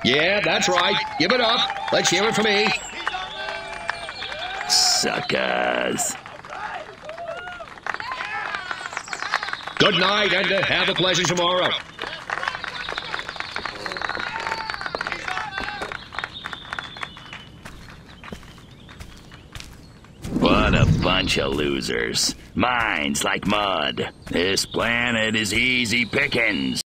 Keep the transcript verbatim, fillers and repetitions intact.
Yeah, that's right. Give it up. Let's hear it for me. Suckers. Good night, and uh, have a pleasant tomorrow. What a bunch of losers. Minds like mud. This planet is easy pickings.